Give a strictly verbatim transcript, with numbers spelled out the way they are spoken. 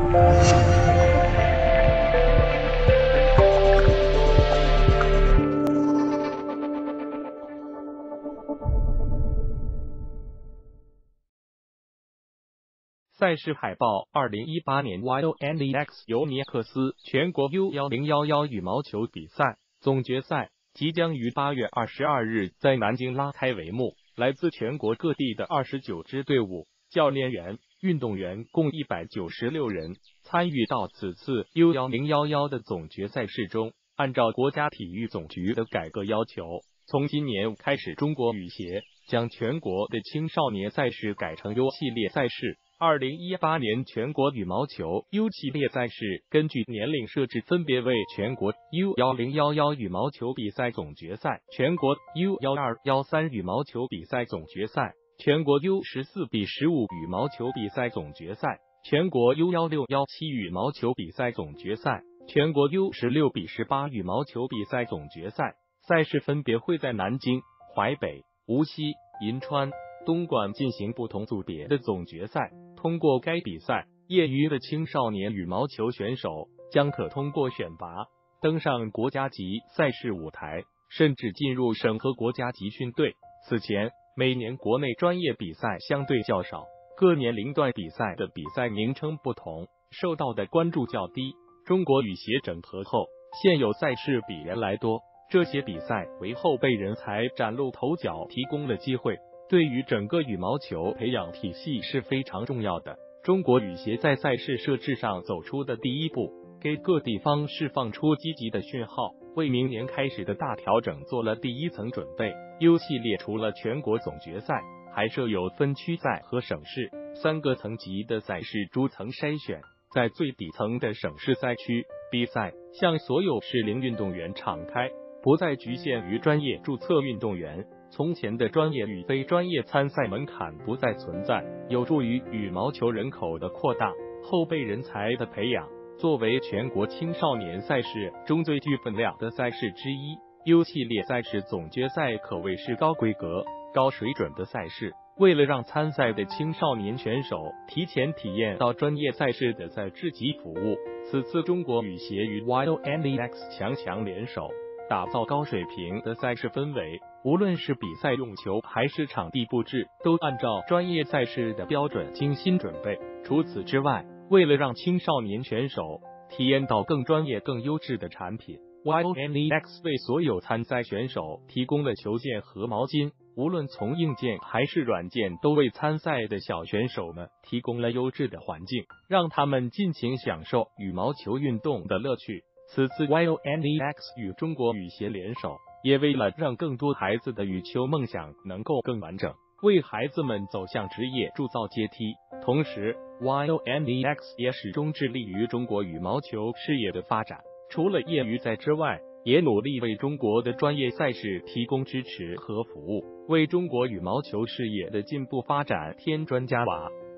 赛事海报：二零一八年 Y O N E X 尤尼克斯全国 U 一零一一 羽毛球比赛总决赛即将于八月二十二日在南京拉开帷幕。来自全国各地的二十九支队伍、教练员、运动员共一百九十六人参与到此次 U 一零一一 的总决赛事中。按照国家体育总局的改革要求，从今年开始，中国羽协将全国的青少年赛事改成 U 系列赛事。二零一八年全国羽毛球 U 系列赛事根据年龄设置，分别为全国 U 一零一一 羽毛球比赛总决赛、全国 U 一二一三 羽毛球比赛总决赛、全国 U 十四比十五 羽毛球比赛总决赛、全国 U 一六一七 羽毛球比赛总决赛、全国 U 十六比十八 羽毛球比赛总决赛。赛事分别会在南京、淮北、无锡、银川、东莞进行不同组别的总决赛。通过该比赛，业余的青少年羽毛球选手将可通过选拔登上国家级赛事舞台，甚至进入省和国家级训队。此前，每年国内专业比赛相对较少，各年龄段比赛的比赛名称不同，受到的关注较低。中国羽协整合后，现有赛事比原来多，这些比赛为后备人才崭露头角提供了机会，对于整个羽毛球培养体系是非常重要的。中国羽协在赛事设置上走出的第一步，给各地方释放出积极的讯号，为明年开始的大调整做了第一层准备。U 系列除了全国总决赛，还设有分区赛和省市三个层级的赛事逐层筛选。在最底层的省市赛区，比赛向所有适龄运动员敞开，不再局限于专业注册运动员。从前的专业与非专业参赛门槛不再存在，有助于羽毛球人口的扩大、后备人才的培养。作为全国青少年赛事中最具分量的赛事之一， U 系列赛事总决赛可谓是高规格、高水准的赛事。为了让参赛的青少年选手提前体验到专业赛事的赛制及服务，此次中国羽协与 Y O N E X 强强联手，打造高水平的赛事氛围。无论是比赛用球还是场地布置，都按照专业赛事的标准精心准备。除此之外，为了让青少年选手体验到更专业、更优质的产品， Y O N E X 为所有参赛选手提供了球件和毛巾，无论从硬件还是软件，都为参赛的小选手们提供了优质的环境，让他们尽情享受羽毛球运动的乐趣。此次 Y O N E X 与中国羽协联手，也为了让更多孩子的羽球梦想能够更完整，为孩子们走向职业铸造阶梯。同时 Y O N E X 也始终致力于中国羽毛球事业的发展，除了业余赛之外，也努力为中国的专业赛事提供支持和服务，为中国羽毛球事业的进步发展添砖加瓦。